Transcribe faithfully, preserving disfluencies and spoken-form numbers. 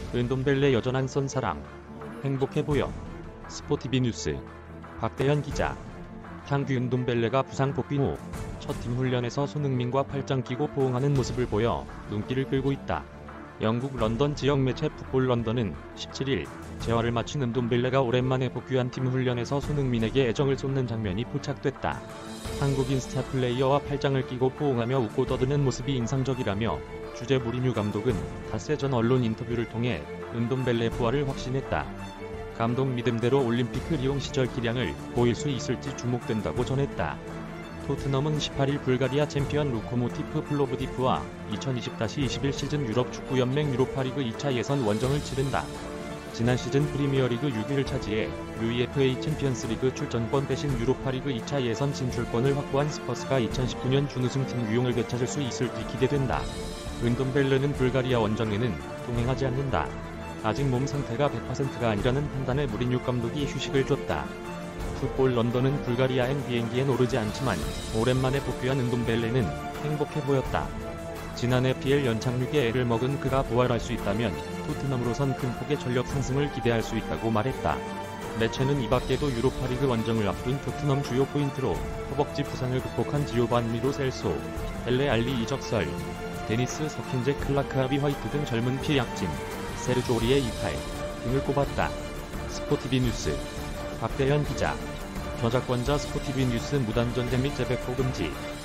은돔벨레 여전한 선사랑. 행복해 보여. 스포티비 뉴스. 박대현 기자. 향기 은돔벨레가 부상 복귀 후 첫 팀 훈련에서 손흥민과 팔짱 끼고 포옹하는 모습을 보여 눈길을 끌고 있다. 영국 런던 지역 매체 풋볼 런던은 십칠일 재활을 마친 은돔벨레가 오랜만에 복귀한 팀 훈련에서 손흥민에게 애정을 쏟는 장면이 포착됐다. 한국인 스타 플레이어와 팔짱을 끼고 포옹하며 웃고 떠드는 모습이 인상적이라며 주제 무리뉴 감독은 닷새 전 언론 인터뷰를 통해 은돔벨레의 부활을 확신했다. 감독 믿음대로 올림픽 리옹 시절 기량을 보일 수 있을지 주목된다고 전했다. 토트넘은 십팔일 불가리아 챔피언 로코모티프 플로브디프와 이천이십 이십일 시즌 유럽 축구연맹 유로파리그 이 차 예선 원정을 치른다. 지난 시즌 프리미어리그 육 위를 차지해 유이에프에이 챔피언스리그 출전권 대신 유로파리그 이 차 예선 진출권을 확보한 스퍼스가 이천십구 년 준우승팀 리옹을 되찾을 수 있을지 기대된다. 은돔벨레는 불가리아 원정에는 동행하지 않는다. 아직 몸 상태가 백 퍼센트가 아니라는 판단에 무리뉴 감독이 휴식을 줬다. 풋볼 런던은 불가리아행 비행기엔 오르지 않지만 오랜만에 복귀한 은돔벨레는 행복해 보였다. 지난해 피엘 연착륙에 애를 먹은 그가 부활할 수 있다면 토트넘으로선 큰 폭의 전력 상승을 기대할 수 있다고 말했다. 매체는 이 밖에도 유로파리그 원정을 앞둔 토트넘 주요 포인트로 허벅지 부상을 극복한 지오반니 로 셀소, 엘레 알리 이적설, 데니스 서킨제 클라크 아비 화이트 등 젊은 피 약진, 세르조 오리에 이팔 등을 꼽았다. 스포티비 뉴스. 박대현 기자. 저작권자 스포티비 뉴스 무단전개 및 재배포 금지.